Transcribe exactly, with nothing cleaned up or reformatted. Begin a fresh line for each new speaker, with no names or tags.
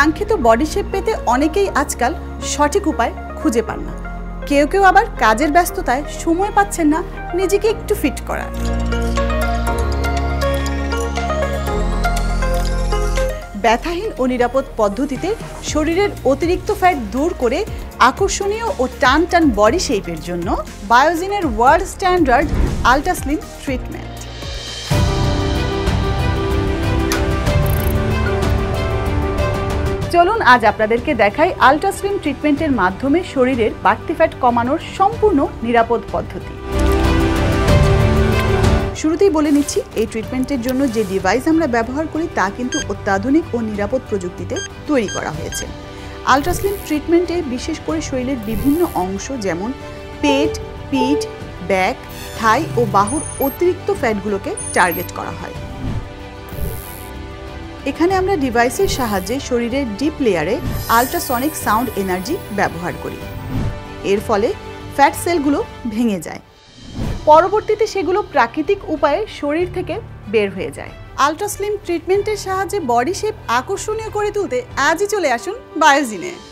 কাঙ্ক্ষিত body shape পেতে অনেকেই আজকাল সঠিক উপায় খুঁজে পান না। কেউ কেউ আবার কাজের ব্যস্ততায় সময় পাচ্ছেন না নিজেকে একটু ফিট করার। ব্যথাহীন ও নিরাপদ পদ্ধতিতে শরীরের অতিরিক্ত ফ্যাট দূর করে আকর্ষণীয় ও টান টান বডি শেপের জন্য বায়োজিনের world standard ultra slim treatment. চলুন আজ আপনাদেরকে দেখাই আল্ট্রা স্লিম ট্রিটমেন্টের মাধ্যমে শরীরের বাড়তি ফ্যাট কমানোর সম্পূর্ণ নিরাপদ পদ্ধতি। শুরুতেই বলে নিচ্ছি, এই ট্রিটমেন্টের জন্য যে ডিভাইস আমরা ব্যবহার করি তা কিন্তু অত্যাধুনিক ও নিরাপদ প্রযুক্তিতে তৈরি করা হয়েছে। আল্ট্রা স্লিম ট্রিটমেন্টে বিশেষ করে শরীরের বিভিন্ন অংশ যেমন পেট, পিঠ, ব্যাক, থাই ও বাহুর অতিরিক্ত ফ্যাটগুলোকে টার্গেট করা হয়। এখানে আমরা ডিভাইসের সাহায্যে শরীরের ডিপ লেয়ারে আল্ট্রাসনিক সাউন্ড এনার্জি ব্যবহার করি। এর ফলে ফ্যাট সেলগুলো ভেঙে যায়, পরবর্তীতে সেগুলো প্রাকৃতিক উপায়ে শরীর থেকে বের হয়ে যায়। আল্ট্রা স্লিম ট্রিটমেন্টের সাহায্যে বডি শেপ আকর্ষণীয় করে তুলতে আজই চলে আসুন বায়োজিনে।